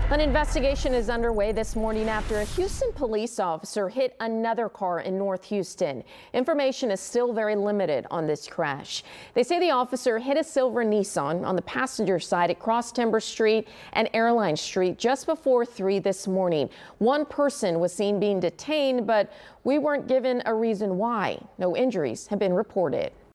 An investigation is underway this morning after a Houston police officer hit another car in North Houston. Information is still very limited on this crash. They say the officer hit a silver Nissan on the passenger side at Cross Timber Street and Airline Street just before 3 this morning. One person was seen being detained, but we weren't given a reason why. No injuries have been reported.